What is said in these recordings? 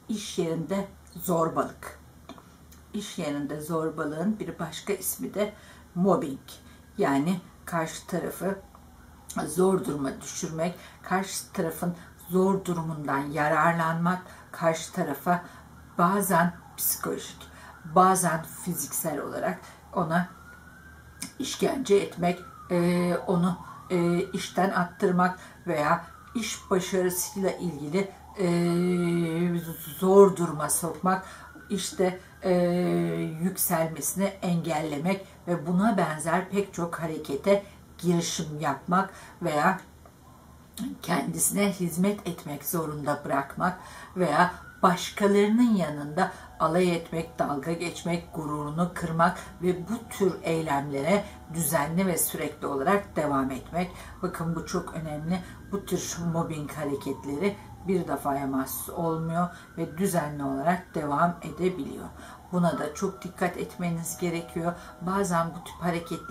İş yerinde zorbalık. İş yerinde zorbalığın bir başka ismi de mobbing. Yani karşı tarafı zor duruma düşürmek, karşı tarafın zor durumundan yararlanmak, karşı tarafa bazen psikolojik, bazen fiziksel olarak ona işkence etmek, onu işten attırmak veya iş başarısıyla ilgili zor duruma sokmak, işte yükselmesini engellemek ve buna benzer pek çok harekete girişim yapmak veya kendisine hizmet etmek zorunda bırakmak veya başkalarının yanında alay etmek, dalga geçmek, gururunu kırmak ve bu tür eylemlere düzenli ve sürekli olarak devam etmek. Bakın bu çok önemli. Bu tür mobbing hareketleri bir defaya mahsus olmuyor ve düzenli olarak devam edebiliyor. Buna da çok dikkat etmeniz gerekiyor. Bazen bu tip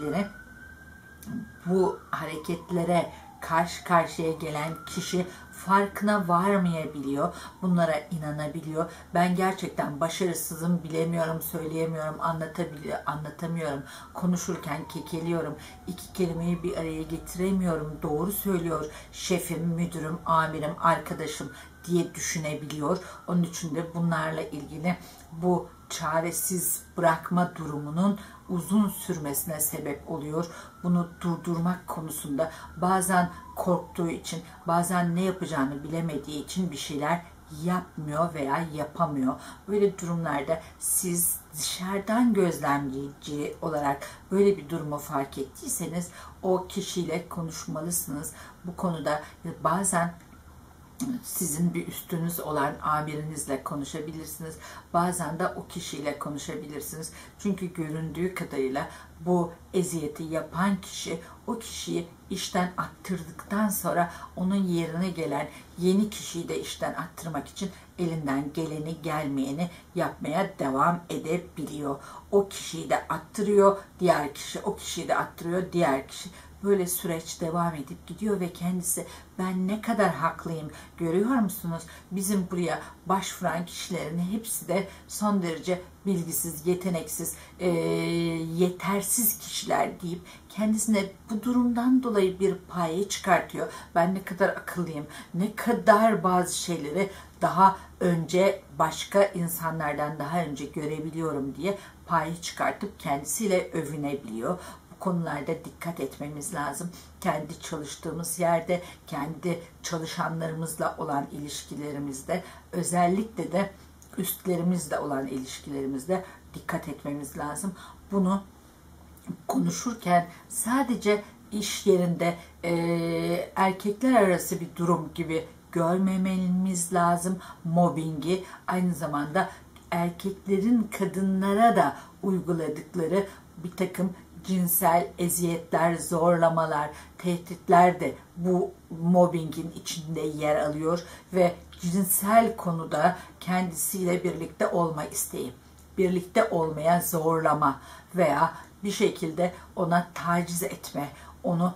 hareketlere karşı karşıya gelen kişi farkına varmayabiliyor. Bunlara inanabiliyor. Ben gerçekten başarısızım, bilemiyorum, söyleyemiyorum, anlatamıyorum. Konuşurken kekeliyorum. İki kelimeyi bir araya getiremiyorum. Doğru söylüyor şefim, müdürüm, amirim, arkadaşım diye düşünebiliyor. Onun için de bunlarla ilgili bu çaresiz bırakma durumunun uzun sürmesine sebep oluyor. Bunu durdurmak konusunda bazen korktuğu için, bazen ne yapacağını bilemediği için bir şeyler yapmıyor veya yapamıyor. Böyle durumlarda siz dışarıdan gözlemleyici olarak böyle bir durumu fark ettiyseniz o kişiyle konuşmalısınız. Bu konuda bazen sizin bir üstünüz olan amirinizle konuşabilirsiniz. Bazen de o kişiyle konuşabilirsiniz. Çünkü göründüğü kadarıyla bu eziyeti yapan kişi o kişiyi işten attırdıktan sonra onun yerine gelen yeni kişiyi de işten attırmak için elinden geleni gelmeyeni yapmaya devam edebiliyor. O kişiyi de attırıyor, diğer kişi, o kişiyi de attırıyor, diğer kişi. Böyle süreç devam edip gidiyor ve kendisi ben ne kadar haklıyım görüyor musunuz? Bizim buraya başvuran kişilerin hepsi de son derece bilgisiz, yeteneksiz, yetersiz kişiler deyip kendisine bu durumdan dolayı bir paye çıkartıyor. Ben ne kadar akıllıyım, ne kadar bazı şeyleri daha önce başka insanlardan daha önce görebiliyorum diye paye çıkartıp kendisiyle övünebiliyor. Konularda dikkat etmemiz lazım. Kendi çalıştığımız yerde, kendi çalışanlarımızla olan ilişkilerimizde, özellikle de üstlerimizle olan ilişkilerimizde dikkat etmemiz lazım. Bunu konuşurken sadece iş yerinde erkekler arası bir durum gibi görmememiz lazım. Mobbingi aynı zamanda erkeklerin kadınlara da uyguladıkları bir takım cinsel eziyetler, zorlamalar, tehditler de bu mobbingin içinde yer alıyor ve cinsel konuda kendisiyle birlikte olma isteği, birlikte olmaya zorlama veya bir şekilde ona taciz etme, onu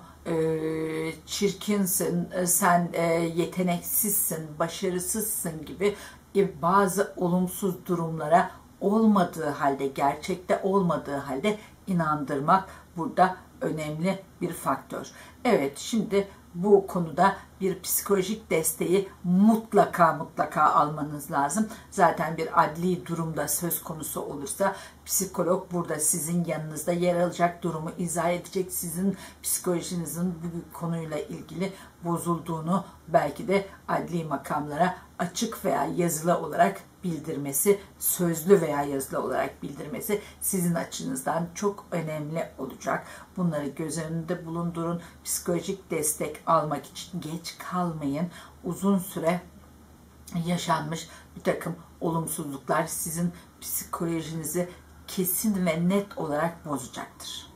çirkinsin, sen yeteneksizsin, başarısızsın gibi bazı olumsuz durumlara olmadığı halde, gerçekte olmadığı halde inandırmak burada önemli bir faktör. Evet, şimdi bu konuda bir psikolojik desteği mutlaka almanız lazım. Zaten bir adli durumda söz konusu olursa psikolog burada sizin yanınızda yer alacak, durumu izah edecek, sizin psikolojinizin bu konuyla ilgili bozulduğunu belki de adli makamlara açık veya yazılı olarak bildirmesi, sözlü veya yazılı olarak bildirmesi sizin açınızdan çok önemli olacak. Bunları göz önünde bulundurun. Psikolojik destek almak için geç kalmayın. Uzun süre yaşanmış bir takım olumsuzluklar sizin psikolojinizi kesin ve net olarak bozacaktır.